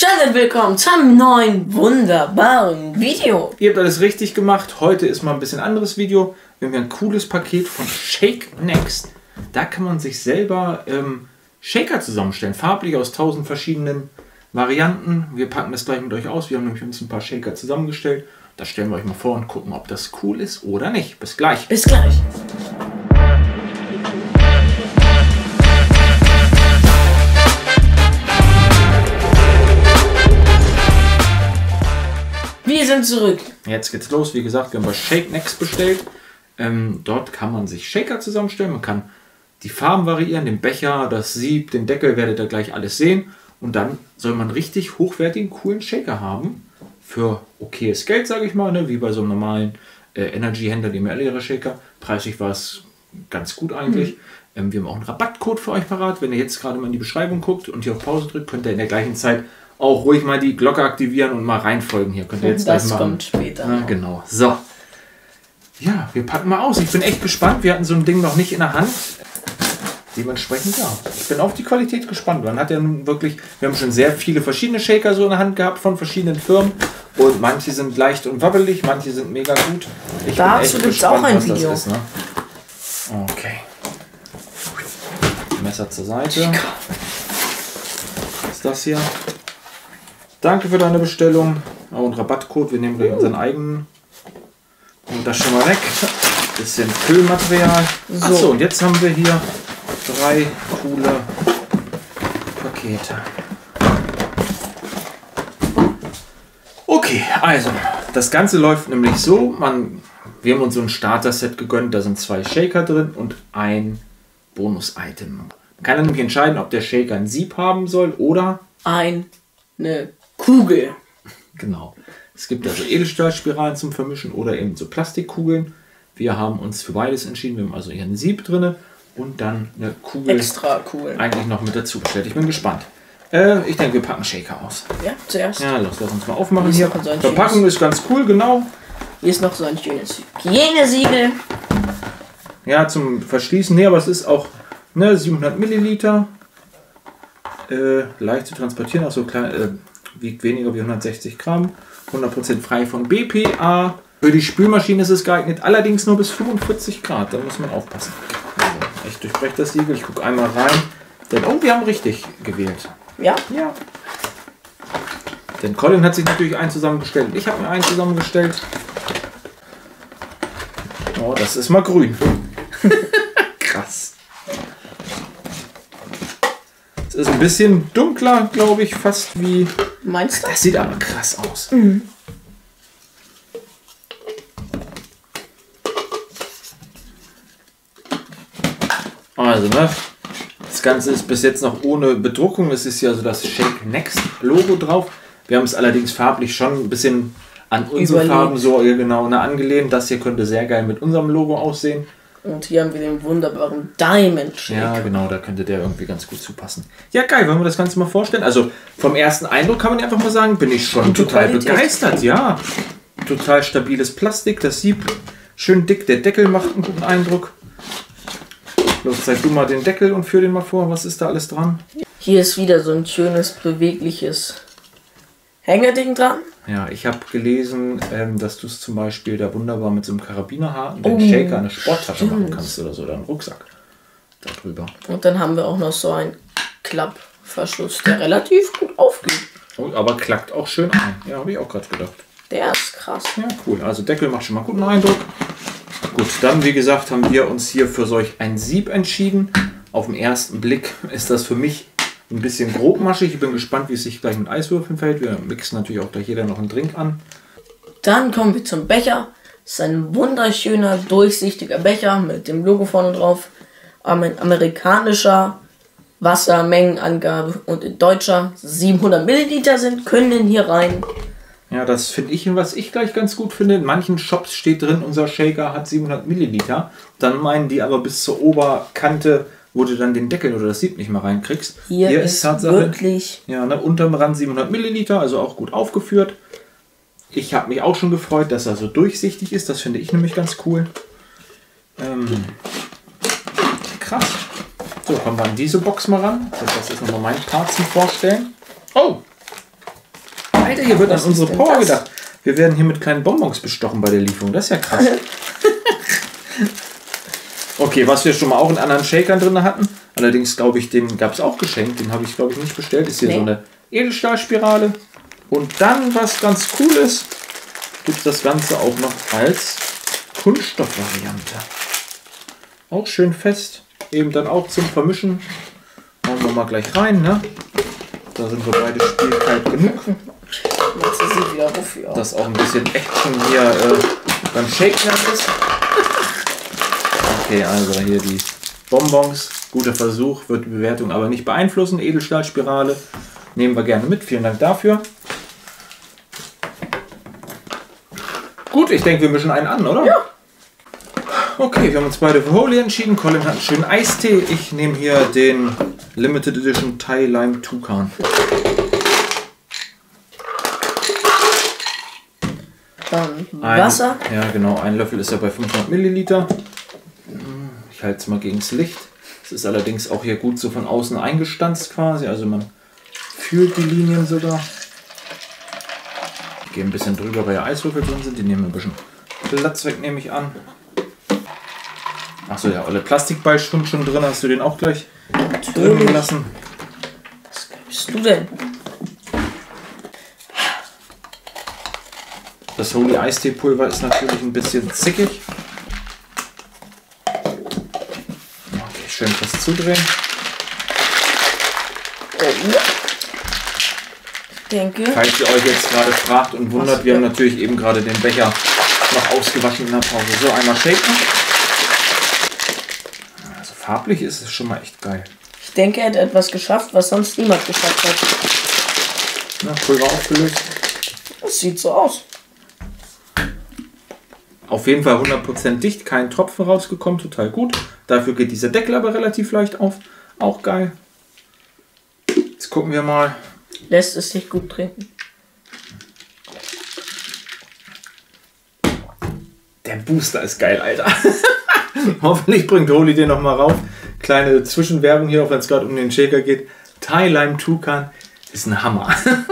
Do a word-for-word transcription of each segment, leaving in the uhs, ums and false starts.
Seid willkommen zu einem neuen, wunderbaren Video. Ihr habt alles richtig gemacht. Heute ist mal ein bisschen anderes Video. Wir haben hier ein cooles Paket von Shake Next. Da kann man sich selber ähm, Shaker zusammenstellen. Farblich aus tausend verschiedenen Varianten. Wir packen das gleich mit euch aus. Wir haben nämlich uns ein paar Shaker zusammengestellt. Das stellen wir euch mal vor und gucken, ob das cool ist oder nicht. Bis gleich. Bis gleich. Wir sind zurück. Jetzt geht's los. Wie gesagt, wir haben bei Shake Next bestellt. Ähm, dort kann man sich Shaker zusammenstellen. Man kann die Farben variieren, den Becher, das Sieb, den Deckel, werdet ihr gleich alles sehen. Und dann soll man richtig hochwertigen, coolen Shaker haben. Für okayes Geld, sage ich mal, ne? Wie bei so einem normalen äh, Energy-Händler, die haben alle ihre Shaker. Preislich war es ganz gut eigentlich. Mhm. Ähm, wir haben auch einen Rabattcode für euch parat. Wenn ihr jetzt gerade mal in die Beschreibung guckt und hier auf Pause drückt, könnt ihr in der gleichen Zeit auch ruhig mal die Glocke aktivieren und mal reinfolgen. Hier könnt ihr jetzt das gleich machen. Kommt später. Na, genau. So. Ja, wir packen mal aus. Ich bin echt gespannt. Wir hatten so ein Ding noch nicht in der Hand. Dementsprechend, ja. Ich bin auf die Qualität gespannt. Man hat ja nun wirklich, wir haben schon sehr viele verschiedene Shaker so in der Hand gehabt von verschiedenen Firmen. Und manche sind leicht und wabbelig, manche sind mega gut. Ich Dazu gibt es auch ein was Video. Das ist, ne? Okay. Messer zur Seite. Was ist das hier? Danke für deine Bestellung. Auch ein Rabattcode. Wir nehmen gleich unseren eigenen. Und das schon mal weg. Bisschen Füllmaterial. So. Achso, und jetzt haben wir hier drei coole Pakete. Okay, also das Ganze läuft nämlich so. Man, wir haben uns so ein Starter-Set gegönnt. Da sind zwei Shaker drin und ein Bonus-Item. Man kann nämlich entscheiden, ob der Shaker ein Sieb haben soll oder eine Kugel. Genau. Es gibt also Edelstahlspiralen zum Vermischen oder eben so Plastikkugeln. Wir haben uns für beides entschieden. Wir haben also hier ein Sieb drin und dann eine Kugel Extra cool. eigentlich noch mit dazu bestellt. Ich bin gespannt. Äh, ich denke, wir packen Shaker aus. Ja, zuerst. Ja, los, lass uns mal aufmachen Hier hier. ist noch so ein Verpackung schönes- ist ganz cool, genau. Hier ist noch so ein schönes Hygienesiegel. Ja, zum Verschließen. Nee, aber es ist auch ne, siebenhundert Milliliter. Äh, leicht zu transportieren, auch so klein, äh, wiegt weniger wie hundertsechzig Gramm. hundert Prozent frei von B P A. Für die Spülmaschine ist es geeignet, allerdings nur bis fünfundvierzig Grad. Da muss man aufpassen. Also, ich durchbreche das Siegel, ich gucke einmal rein. Denn, oh, wir haben richtig gewählt. Ja. Ja. Denn Colin hat sich natürlich einen zusammengestellt. Ich habe mir einen zusammengestellt. Oh, das ist mal grün. Krass. Es ist ein bisschen dunkler, glaube ich, fast wie... Meinst du? Das sieht aber krass aus. Mhm. Also, ne? Das Ganze ist bis jetzt noch ohne Bedruckung. Es ist ja so das Shake Next Logo drauf. Wir haben es allerdings farblich schon ein bisschen an unsere Überlegt. Farben so genau ne, angelehnt. Das hier könnte sehr geil mit unserem Logo aussehen. Und hier haben wir den wunderbaren Diamond Shake. Ja, genau, da könnte der irgendwie ganz gut zupassen. Ja, geil, wollen wir das Ganze mal vorstellen? Also vom ersten Eindruck kann man einfach mal sagen, bin ich schon Gute total Qualität. begeistert. Ja, total stabiles Plastik, das Sieb schön dick, der Deckel macht einen guten Eindruck. Los, zeig du mal den Deckel und führ den mal vor. Was ist da alles dran? Hier ist wieder so ein schönes, bewegliches Hängerding dran. Ja, ich habe gelesen, ähm, dass du es zum Beispiel da wunderbar mit so einem Karabinerhaken, den Oh, Shaker, eine Sporttasche machen stimmt. kannst oder so, oder einen Rucksack da drüber. Und dann haben wir auch noch so einen Klappverschluss, der relativ gut aufgeht. Oh, aber klackt auch schön ein. Ja, habe ich auch gerade gedacht. Der ist krass. Ja, cool. Also Deckel macht schon mal guten Eindruck. Gut, dann wie gesagt haben wir uns hier für solch ein Sieb entschieden. Auf den ersten Blick ist das für mich ein bisschen grobmaschig. Ich bin gespannt, wie es sich gleich mit Eiswürfeln verhält. Wir mixen natürlich auch gleich jeder noch einen Drink an. Dann kommen wir zum Becher. Das ist ein wunderschöner, durchsichtiger Becher mit dem Logo vorne drauf. Ein amerikanischer Wassermengenangabe und in deutscher siebenhundert Milliliter sind, können hier rein. Ja, das finde ich, was ich gleich ganz gut finde. In manchen Shops steht drin, unser Shaker hat siebenhundert Milliliter. Dann meinen die aber bis zur Oberkante, wo du dann den Deckel oder das Sieb nicht mehr reinkriegst. Hier, Hier ist Tatsache, wirklich... Ja, ne, unterm Rand siebenhundert Milliliter, also auch gut aufgeführt. Ich habe mich auch schon gefreut, dass er so durchsichtig ist. Das finde ich nämlich ganz cool. Ähm, krass. So, kommen wir an diese Box mal ran. Das ist nochmal mein Part zum Vorstellen. Oh! Alter, hier wird an Was unsere ist denn Power das? gedacht. Wir werden hier mit kleinen Bonbons bestochen bei der Lieferung. Das ist ja krass. Okay, was wir schon mal auch in anderen Shakern drin hatten. Allerdings glaube ich, den gab es auch geschenkt. Den habe ich glaube ich nicht bestellt. Ist hier Nee. so eine Edelstahlspirale. Und dann, was ganz cool ist, gibt es das Ganze auch noch als Kunststoffvariante. Auch schön fest. Eben dann auch zum Vermischen. Machen wir mal gleich rein, ne? Da sind wir beide spielkalt genug. Machst du sie wieder wofür? Dass auch ein bisschen Action hier äh, beim Shaken ist. Okay, also hier die Bonbons. Guter Versuch, wird die Bewertung aber nicht beeinflussen. Edelstahlspirale nehmen wir gerne mit. Vielen Dank dafür. Gut, ich denke, wir mischen einen an, oder? Ja. Okay, wir haben uns beide für Holy entschieden. Colin hat einen schönen Eistee. Ich nehme hier den Limited Edition Thai Lime Toucan. Dann Ein- Wasser. Ja, genau. Ein Löffel ist ja bei fünfhundert Milliliter. Ich halte es mal gegen das Licht. Es ist allerdings auch hier gut so von außen eingestanzt quasi. Also man fühlt die Linien sogar. Ich gehe ein bisschen drüber, weil ja Eiswürfel drin sind. Die nehmen ein bisschen Platz weg, nehme ich an. Achso, ja, alle Plastikball schon, schon drin. Hast du den auch gleich drin Natürlich. gelassen? Was bist du denn? Das Holy Eistee-Pulver ist natürlich ein bisschen zickig. Okay, schön fast zudrehen. Ich denke, Falls ihr euch jetzt gerade fragt und wundert, wir haben natürlich eben gerade den Becher noch ausgewaschen in der Pause. So, einmal shaken. Also farblich ist es schon mal echt geil. ich denke, er hat etwas geschafft, was sonst niemand geschafft hat. Na, Pulver aufgelöst. Das sieht so aus. Auf jeden Fall hundert Prozent dicht, kein Tropfen rausgekommen, total gut. Dafür geht dieser Deckel aber relativ leicht auf. Auch geil. Jetzt gucken wir mal. Lässt es sich gut trinken. Der Booster ist geil, Alter. Hoffentlich bringt Holy den noch mal rauf. Kleine Zwischenwerbung hier, auch wenn es gerade um den Shaker geht. Thai Lime Toucan ist ein Hammer.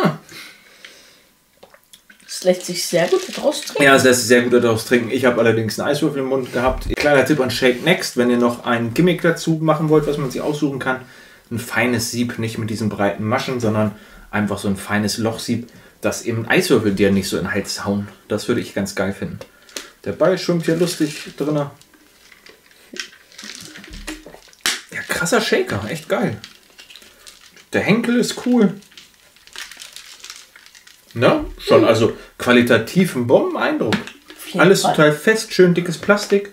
Es lässt sich sehr gut daraus trinken. Ja, es lässt sich sehr gut daraus trinken. Ich habe allerdings einen Eiswürfel im Mund gehabt. Kleiner Tipp an Shake Next, wenn ihr noch ein Gimmick dazu machen wollt, was man sich aussuchen kann. Ein feines Sieb, nicht mit diesen breiten Maschen, sondern einfach so ein feines Lochsieb, das eben Eiswürfel dir nicht so in den Hals hauen. Das würde ich ganz geil finden. Der Ball schwimmt hier lustig drin. Ja, krasser Shaker, echt geil. Der Henkel ist cool. Ne? Schon, also qualitativ ein Bombeneindruck. jeden Alles Fall. total fest, schön dickes Plastik.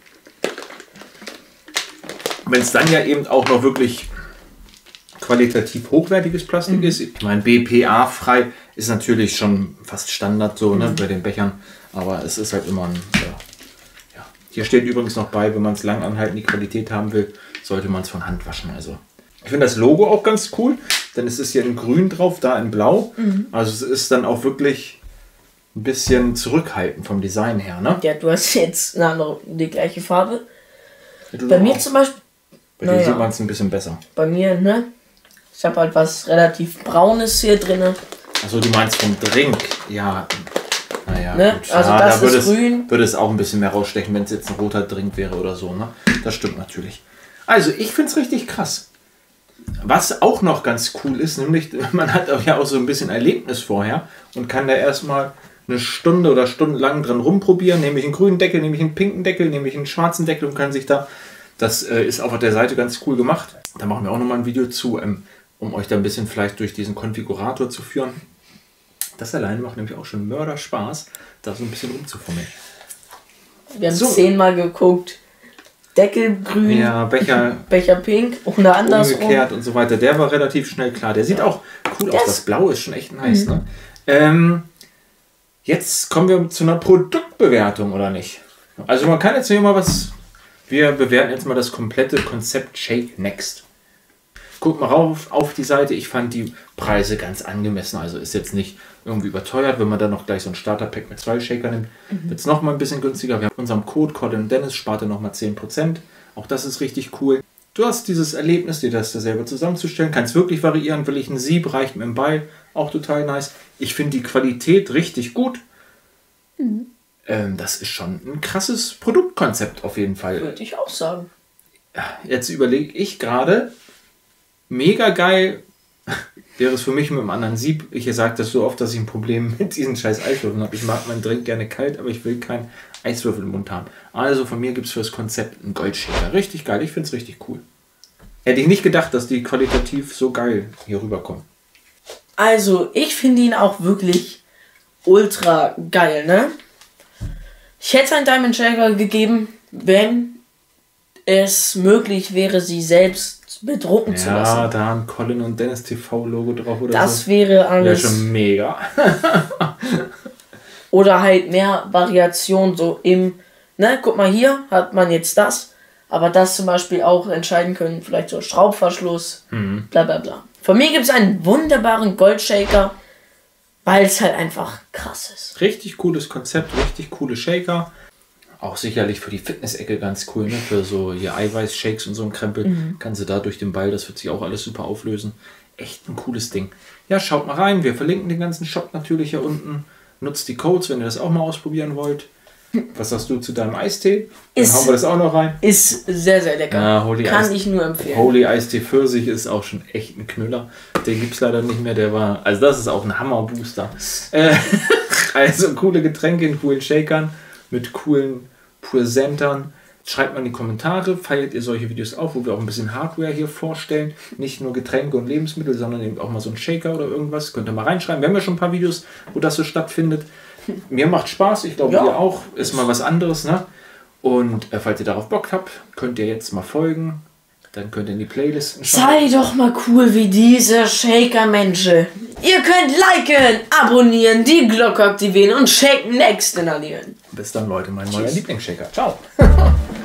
Wenn es dann ja eben auch noch wirklich qualitativ hochwertiges Plastik ist. Ich meine, B P A-frei ist natürlich schon fast Standard so, ne, bei den Bechern. Aber es ist halt immer ein... Ja, ja. Hier steht übrigens noch bei, wenn man es lang anhalten, die Qualität haben will, sollte man es von Hand waschen. Also ich finde das Logo auch ganz cool, denn es ist hier in grün drauf, da in blau. Also es ist dann auch wirklich ein bisschen zurückhaltend vom Design her. Ne? Ja, du hast jetzt eine andere, die gleiche Farbe. Du Bei auch. mir zum Beispiel, Bei dir naja. sieht man es ein bisschen besser. bei mir, ne? Ich habe halt was relativ Braunes hier drin. Achso, du meinst vom Drink. Ja, naja, Ne? gut. Also ja, das da würde ist es, grün. würde es auch ein bisschen mehr rausstechen, wenn es jetzt ein roter Drink wäre oder so. Ne? Das stimmt natürlich. Also, ich finde es richtig krass. Was auch noch ganz cool ist, nämlich, man hat ja auch so ein bisschen Erlebnis vorher und kann da erstmal eine Stunde oder stundenlang dran rumprobieren. Nehme ich einen grünen Deckel, nehme ich einen pinken Deckel, nehme ich einen schwarzen Deckel und kann sich da, das äh, ist auch auf der Seite ganz cool gemacht. Da machen wir auch nochmal ein Video zu, ähm, um euch da ein bisschen vielleicht durch diesen Konfigurator zu führen. Das alleine macht nämlich auch schon Mörder Spaß, da so ein bisschen rumzufummeln. Wir haben So. zehnmal geguckt. Deckel grün, Ja, Becher Becher pink oder andersrum. umgekehrt und so weiter. Der war relativ schnell klar. Der sieht auch cool Der aus. ist- Das Blau ist schon echt nice. Ne? Ähm, jetzt kommen wir zu einer Produktbewertung, oder nicht? Also man kann jetzt hier mal was... Wir bewerten jetzt mal das komplette Konzept Shake Next. Guckt mal rauf auf die Seite. Ich fand die Preise ganz angemessen. Also ist jetzt nicht irgendwie überteuert. Wenn man dann noch gleich so ein Starter-Pack mit zwei Shaker nimmt, wird es nochmal ein bisschen günstiger. Wir haben unserem Code Colin und Dennis spart er nochmal zehn Prozent. Auch das ist richtig cool. Du hast dieses Erlebnis, dir das selber zusammenzustellen. Kannst wirklich variieren. Will ich ein Sieb, reicht mit dem Ball. auch total nice. Ich finde die Qualität richtig gut. Mhm. Ähm, das ist schon ein krasses Produktkonzept auf jeden Fall. Würde ich auch sagen. Jetzt überlege ich gerade, mega geil wäre es für mich mit einem anderen Sieb. Ich sage das so oft, dass ich ein Problem mit diesen scheiß Eiswürfeln habe. Ich mag meinen Drink gerne kalt, aber ich will keinen Eiswürfel im Mund haben. Also von mir gibt es für das Konzept einen Goldshaker. Richtig geil, ich finde es richtig cool. Hätte ich nicht gedacht, dass die qualitativ so geil hier rüberkommen. Also, ich finde ihn auch wirklich ultra geil, ne? Ich hätte einen Diamond Shaker gegeben, wenn es möglich wäre, sie selbst bedrucken ja, zu lassen. Ja, da ein Colin und Dennis T V-Logo drauf oder das so. Das wäre alles. Wäre schon mega. Oder halt mehr Variation so im, ne, guck mal, hier hat man jetzt das, aber das zum Beispiel auch entscheiden können, vielleicht so Schraubverschluss, mhm. bla bla bla. Von mir gibt es einen wunderbaren Goldshaker, weil es halt einfach krass ist. Richtig cooles Konzept, richtig coole Shaker. Auch sicherlich für die Fitness-Ecke ganz cool, ne? Für so hier Eiweiß-Shakes und so ein Krempel. Mhm. Kannst du da durch den Ball, das wird sich auch alles super auflösen. Echt ein cooles Ding. Ja, schaut mal rein. Wir verlinken den ganzen Shop natürlich hier unten. Nutzt die Codes, wenn ihr das auch mal ausprobieren wollt. Was sagst du zu deinem Eistee? Dann ist, hauen wir das auch noch rein. Ist sehr, sehr lecker. Ja, Holy Kann Eis, ich nur empfehlen. Holy Eistee Pfirsich ist auch schon echt ein Knüller. Den gibt es leider nicht mehr. Der war, also das ist auch ein Hammer-Booster. Äh, also coole Getränke in coolen Shakern mit coolen Präsentern. Schreibt mal in die Kommentare, feiert ihr solche Videos auch, wo wir auch ein bisschen Hardware hier vorstellen. Nicht nur Getränke und Lebensmittel, sondern eben auch mal so ein Shaker oder irgendwas. Könnt ihr mal reinschreiben. Wir haben ja schon ein paar Videos, wo das so stattfindet. Mir macht Spaß, ich glaube ja. Ihr auch. Ist mal was anderes, ne? Und äh, falls ihr darauf Bock habt, könnt ihr jetzt mal folgen. Dann könnt ihr in die Playlisten schauen. Sei doch mal cool wie diese Shaker-Menschen. Ihr könnt liken, abonnieren, die Glocke aktivieren und Shake Next inhalieren. Bis dann, Leute, mein neuer Lieblingsshaker. Ciao.